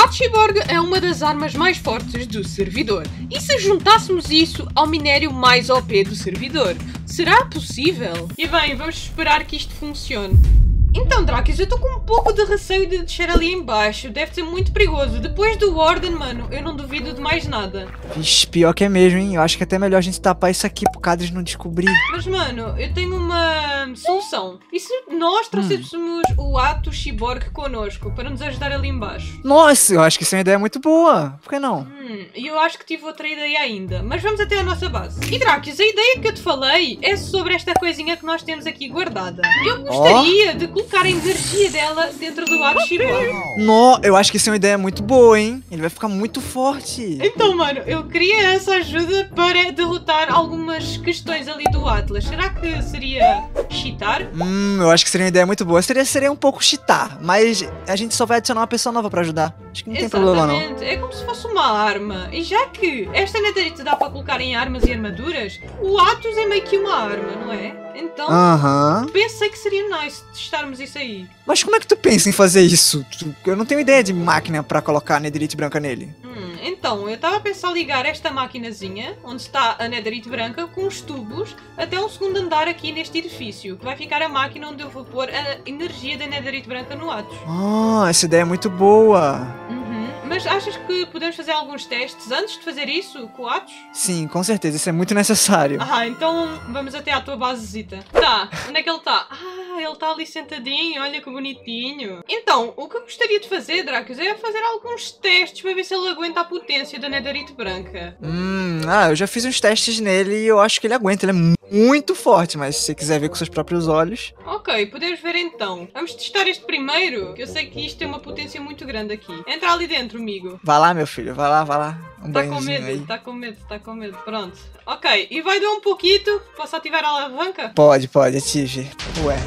ato Cyborg é uma das armas mais fortes do servidor. E se juntássemos isso ao minério mais OP do servidor? Será possível? E bem, vamos esperar que isto funcione. Então, Drakios, eu estou com um pouco de receio de descer ali em baixo. Deve ser muito perigoso. Depois do Warden, mano, eu não duvido de mais nada. Vixe, pior que é mesmo, hein? Eu acho que é até melhor a gente tapar isso aqui pro Cadres não descobrir. Mas, mano, eu tenho uma solução. E se nós trouxéssemos o Ato Cyborg connosco para nos ajudar ali em baixo? Nossa, eu acho que isso é uma ideia muito boa. Por que não? E eu acho que tive outra ideia ainda. Mas vamos até a nossa base. E, Drakios, a ideia que eu te falei é sobre esta coisinha que nós temos aqui guardada. Eu gostaria de colocar a energia dela dentro do Ato Cyborg. Não, eu acho que isso é uma ideia muito boa, hein? Ele vai ficar muito forte. Então, mano, eu queria essa ajuda para derrotar algumas questões ali do Atlas. Será que seria cheatar? Eu acho que seria uma ideia muito boa. Seria um pouco cheatar, mas a gente só vai adicionar uma pessoa nova pra ajudar. Acho que não tem problema, não. É como se fosse uma arma. E já que esta netherite dá para colocar em armas e armaduras, o Atos é meio que uma arma, não é? Então, pensei que seria nice testarmos isso aí. Mas como é que tu pensa em fazer isso? Eu não tenho ideia de máquina pra colocar a netherite branca nele. Então, eu estava a pensar ligar esta maquinazinha, onde está a netherite branca, com os tubos, até um segundo andar aqui neste edifício. Que vai ficar a máquina onde eu vou pôr a energia da netherite branca no Atos. Essa ideia é muito boa. Mas achas que podemos fazer alguns testes antes de fazer isso com o Atos? Sim, com certeza, isso é muito necessário. Então vamos até à tua basezita. Tá, onde é que ele está? Ele está ali sentadinho, olha que bonitinho. Então, o que eu gostaria de fazer, Drakios, é fazer alguns testes para ver se ele aguenta a potência da netherite branca. Eu já fiz uns testes nele e eu acho que ele aguenta, ele é muito forte, mas se você quiser ver com seus próprios olhos... Ok, podemos ver então. Vamos testar este primeiro, que eu sei que isto tem uma potência muito grande aqui. Entra ali dentro, amigo. Vai lá, meu filho, vai lá. Tá com medo. Pronto. Ok, e vai dar um pouquinho. Posso ativar a alavanca? Pode, ative. Ué.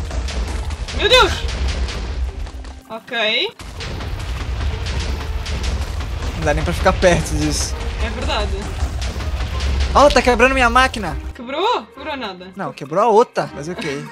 Meu Deus! Ok. Não dá nem pra ficar perto disso. É verdade. Tá quebrando minha máquina. Quebrou? Quebrou nada. Não, quebrou a outra, mas ok.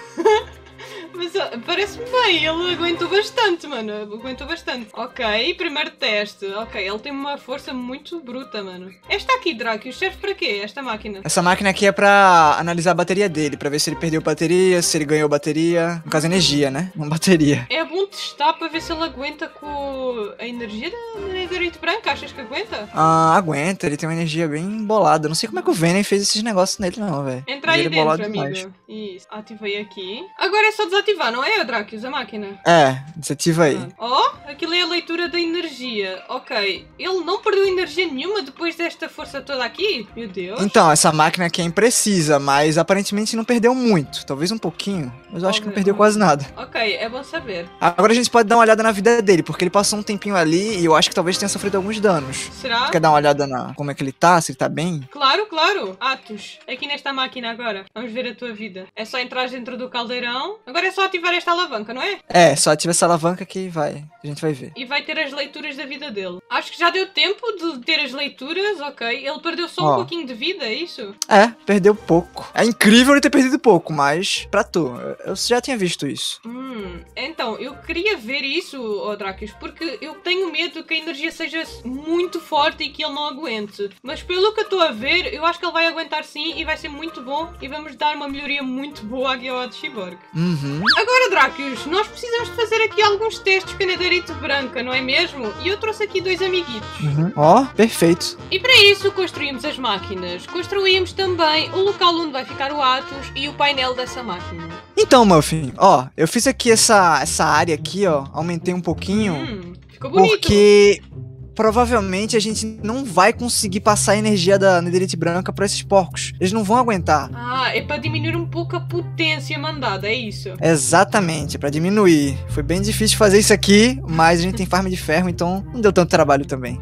Mas parece-me bem, ele aguentou bastante, mano. Aguentou bastante. Ok, primeiro teste. Ok, ele tem uma força muito bruta, mano. Esta aqui, Drakios, serve para quê, esta máquina? Essa máquina aqui é pra analisar a bateria dele, pra ver se ele perdeu bateria, se ele ganhou bateria. No caso, energia, né? Não bateria. É bom testar pra ver se ele aguenta com a energia da netherite branca. Achas que aguenta? Aguenta. Ele tem uma energia bem bolada. Não sei como é que o Venom fez esses negócios nele, não, velho. Entra aí dentro, amigo. Isso. Ativei aqui. Agora é só desativar, não é, Drakios, a máquina? Desativa aí. Aquilo é a leitura da energia. Ok. Ele não perdeu energia nenhuma depois desta força toda aqui? Meu Deus. Então, essa máquina aqui é imprecisa, mas aparentemente não perdeu muito. Talvez um pouquinho, mas eu acho que não perdeu quase nada. Ok, é bom saber. Agora a gente pode dar uma olhada na vida dele, porque ele passou um tempinho ali e eu acho que talvez tenha sofrido alguns danos. Será? Quer dar uma olhada na como é que ele tá, se ele tá bem? Claro. Atos, aqui nesta máquina agora. Vamos ver a tua vida. É só entrar dentro do caldeirão. Agora é só ativar esta alavanca, não é? Só ativa essa alavanca que a gente vai ver. E vai ter as leituras da vida dele. Acho que já deu tempo de ter as leituras, ok. Ele perdeu só um pouquinho de vida, é isso? Perdeu pouco. É incrível ele ter perdido pouco, mas pra tu, eu já tinha visto isso. Então, eu queria ver isso, Drakios, porque eu tenho medo que a energia seja muito forte e que ele não aguente. Mas pelo que eu estou a ver, eu acho que ele vai aguentar sim e vai ser muito bom e vamos dar uma melhoria muito boa aqui ao Ato Cyborg. Agora, Drakios, nós precisamos de fazer aqui alguns testes com a netherite branca, não é mesmo? E eu trouxe aqui 2 amiguitos. Perfeito. E para isso construímos as máquinas. Construímos também o local onde vai ficar o Atos e o painel dessa máquina. Então, Muffin, eu fiz aqui essa área aqui, aumentei um pouquinho. Ficou bonito. Porque provavelmente a gente não vai conseguir passar a energia da netherite branca pra esses porcos. Eles não vão aguentar. É pra diminuir um pouco a potência mandada, é isso? Exatamente, é pra diminuir. Foi bem difícil fazer isso aqui, mas a gente tem farm de ferro, então não deu tanto trabalho também.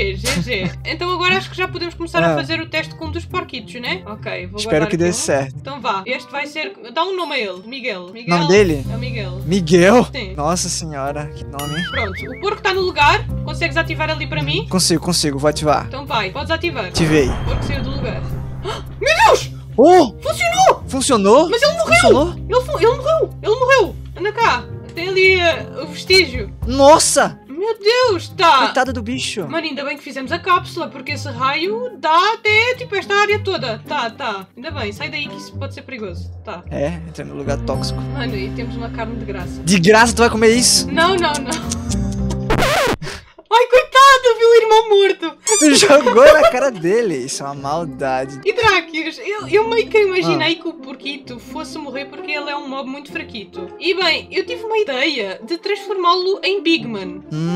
GG. Então agora acho que já podemos começar a fazer o teste com um dos porquitos, né? Ok, vou Espero que dê um. certo. Então vá, este vai ser... Dá um nome a ele, Miguel. O nome dele? É o Miguel. Miguel? Sim. Nossa senhora, que nome. Pronto, o porco está no lugar. Consegues ativar ali para mim? Consigo, vou ativar. Então vai, podes ativar. Ativei. O porco saiu do lugar. Meu Deus! Funcionou! Funcionou? Mas ele morreu! Ele morreu! Anda cá! Tem ali o vestígio. Nossa! Meu Deus, tá. Coitado do bicho. Mano, ainda bem que fizemos a cápsula, porque esse raio dá até, tipo, esta área toda. Tá. Ainda bem, sai daí que isso pode ser perigoso. Tá. É, entra no lugar tóxico. Mano, e temos uma carne de graça. De graça tu vai comer isso? Não. Ai, coitado, viu o irmão morto. Tu jogou na cara dele. Isso é uma maldade. E Dráquios, eu meio que imaginei que o porquito fosse morrer porque ele é um mob muito fraquito. E bem, eu tive uma ideia de transformá-lo em Bigman.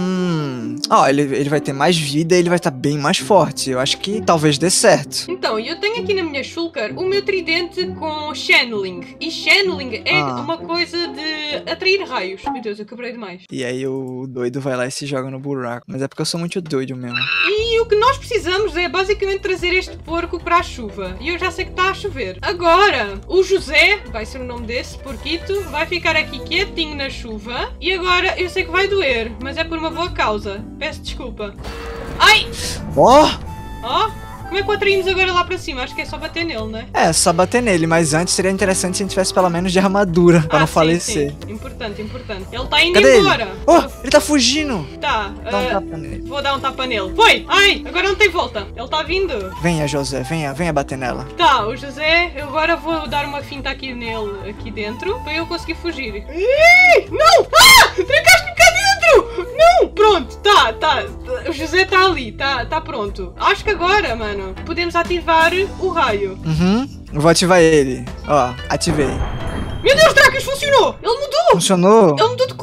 Ó, ele vai ter mais vida e ele vai estar bem mais forte. Eu acho que talvez dê certo. Então, eu tenho aqui na minha shulker o meu tridente com channeling. E channeling é uma coisa de atrair raios. Meu Deus, eu quebrei demais. E aí o doido vai lá e se joga no buraco. Mas é porque eu sou muito doido mesmo. E o que nós precisamos é basicamente trazer este porco para a chuva. E eu já sei que está a chover. Agora, o José, vai ser o nome desse porquito, vai ficar aqui quietinho na chuva. E agora, eu sei que vai doer, mas é por uma boa causa. Peço desculpa. Ai! Ó! Como é que o atraímos agora lá para cima? Acho que é só bater nele, né? É, só bater nele, mas antes seria interessante se a gente tivesse pelo menos de armadura pra não falecer. Sim. Importante. Ele tá indo Cadê embora. Ele? Oh, ele tá fugindo. Tá. Dá um tapa nele. Vou dar um tapa nele. Foi! Ai, agora não tem volta. Ele tá vindo. Venha, José, venha bater nela. Tá, o José, eu agora vou dar uma finta aqui nele, aqui dentro, para eu conseguir fugir. Ih, não! Trancaste-me cá dentro! Não! Pronto, tá. O José tá ali, tá pronto. Acho que agora, mano, podemos ativar o raio. Eu vou ativar ele. Ó, ativei. Meu Deus, Dráquios, funcionou! Ele mudou! Funcionou? Ele mudou de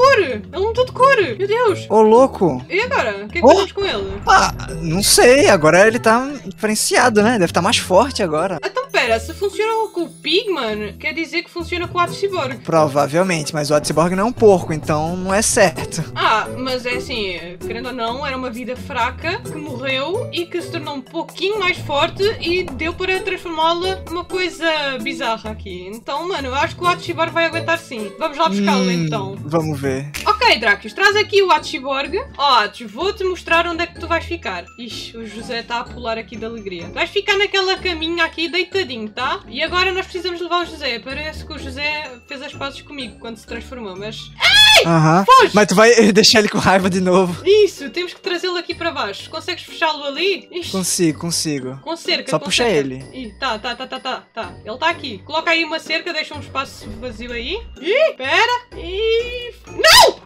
cor! Meu Deus! Ô, louco! E agora? O que é que fazemos com ele? Não sei, agora ele tá diferenciado, né? Deve estar mais forte agora. Então, pera, se funciona com o Pigman, quer dizer que funciona com o Atcyborg. Provavelmente, mas o Atcyborg não é um porco, então não é certo. Mas é assim, querendo ou não, era uma vida fraca que morreu e que se tornou um pouquinho mais forte e deu para transformá-la numa coisa bizarra aqui. Então, mano, eu acho que o Atcyborg vai aguentar sim. Vamos lá buscá-lo então. Vamos ver. Ok, Dráquios, traz aqui o Atcyborg. Atos, vou-te mostrar onde é que tu vais ficar. Ixi, o José está a pular aqui de alegria. Vais ficar naquela caminha aqui deitadinho, tá? E agora nós precisamos levar o José. Parece que o José fez as pazes comigo quando se transformou, mas... Foge! Mas tu vai deixar ele com raiva de novo. Isso, temos que trazê-lo aqui para baixo. Consegues fechá-lo ali? Ixi. Consigo. Com cerca, Só puxa ele. Tá. Ele está aqui. Coloca aí uma cerca, deixa um espaço vazio aí. Ih, pera. Não!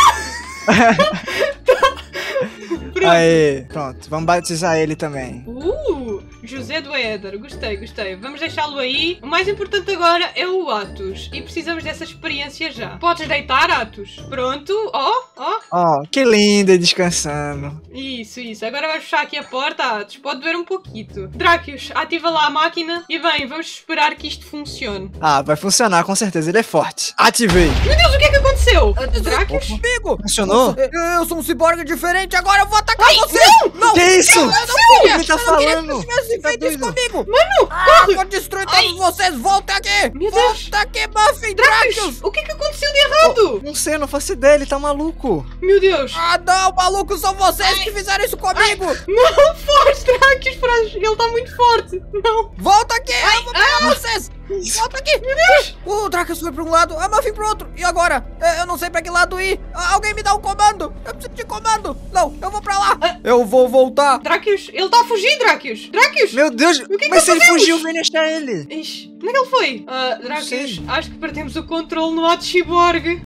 Pronto. Aê, pronto. Vamos batizar ele também. José do Éder. Gostei. Vamos deixá-lo aí. O mais importante agora é o Atos. E precisamos dessa experiência já. Podes deitar, Atos. Pronto. Ó. Que lindo, descansando. Isso. Agora vais fechar aqui a porta, Atos. Pode doer um pouquinho. Dráquios, ativa lá a máquina. E bem, vamos esperar que isto funcione. Vai funcionar, com certeza. Ele é forte. Ativei. Meu Deus, o que é que aconteceu? Dráquios? Comigo! Funcionou? Eu sou um ciborgue diferente, agora eu vou atacar você! Não! Que isso? Eu não queria! O que tá falando? Se tivesse feito isso comigo! Mano, Eu vou destruir todos vocês! Volta aqui! Meu Deus! Volta aqui, Buffy! Dráquios, Dráquios! o que é que aconteceu de errado? Não sei, eu não faço ideia. Ele tá maluco. Meu Deus! Não, maluco, são vocês que fizeram isso comigo! Não, forte, Dráquios, ele tá muito forte. Não. Volta aqui! Eu vou pegar vocês! Volta aqui! Meu Deus! O Dráquios foi pra um lado, a Muffin pro outro. E agora? Eu não sei pra que lado ir. Alguém me dá um comando! Eu preciso de comando! Não, eu vou pra lá! Eu vou voltar! Dráquios, ele tá a fugir, Dráquios! Dráquios! Meu Deus, que mas se ele fazemos? fugiu, vem achar ele. Ixi, onde é que ele foi? Dráquios, sei. acho que perdemos o controle no Atcyborg.